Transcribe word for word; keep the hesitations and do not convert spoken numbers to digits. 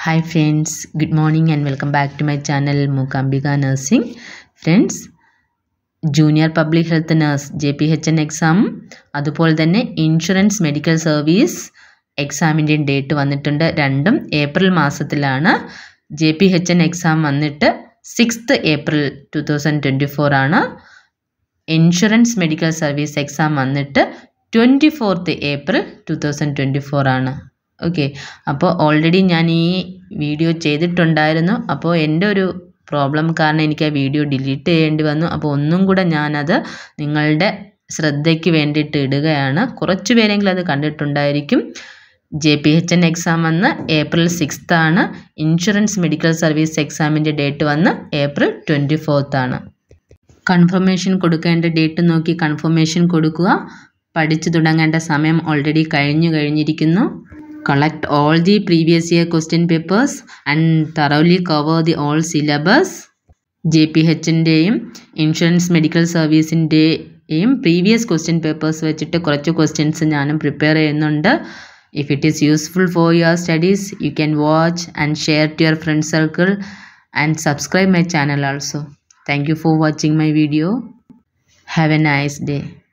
Hi friends, good morning and welcome back to my channel Mookambika Nursing. Friends, Junior Public Health Nurse J P H N exam, അതുപോലെ തന്നെ insurance medical service എക്സാമിൻ്റെ date വന്നിട്ടുണ്ട്. രണ്ടും April മാസത്തിലാണ്. J P H N exam വന്നിട്ട് sixth April two thousand twenty four ആണ്. Insurance medical service exam വന്നിട്ട് twenty fourth April two thousand twenty four ആണ്. ഓക്കെ, അപ്പോൾ ഓൾറെഡി ഞാൻ ഈ വീഡിയോ ചെയ്തിട്ടുണ്ടായിരുന്നു. അപ്പോൾ എൻ്റെ ഒരു പ്രോബ്ലം കാരണം എനിക്ക് ആ വീഡിയോ ഡിലീറ്റ് ചെയ്യേണ്ടി വന്നു. അപ്പോൾ ഒന്നും കൂടെ ഞാനത് നിങ്ങളുടെ ശ്രദ്ധയ്ക്ക് വേണ്ടിയിട്ട് ഇടുകയാണ്. കുറച്ച് പേരെങ്കിലും അത് കണ്ടിട്ടുണ്ടായിരിക്കും. J P H N exam വന്ന് ഏപ്രിൽ സിക്സ്ത് ആണ്. ഇൻഷുറൻസ് മെഡിക്കൽ സർവീസ് എക്സാമിൻ്റെ ഡേറ്റ് വന്ന് ഏപ്രിൽ ട്വൻറ്റി ഫോർത്ത് ആണ്. കൺഫർമേഷൻ കൊടുക്കേണ്ട ഡേറ്റ് നോക്കി കൺഫർമേഷൻ കൊടുക്കുക. പഠിച്ചു തുടങ്ങേണ്ട സമയം ഓൾറെഡി കഴിഞ്ഞു കഴിഞ്ഞിരിക്കുന്നു. Collect all the previous year question papers and thoroughly cover the all syllabus. J P എച്ചിൻ്റെയും ഇൻഷുറൻസ് മെഡിക്കൽ സർവീസിൻ്റെയും പ്രീവിയസ് ക്വസ്റ്റ്യൻ പേപ്പേഴ്സ് വെച്ചിട്ട് കുറച്ച് ക്വസ്റ്റ്യൻസ് ഞാനും പ്രിപ്പയർ ചെയ്യുന്നുണ്ട്. If it is useful for your studies, you can watch and share to your friend circle and subscribe my channel also. Thank you for watching my video. Have a nice day.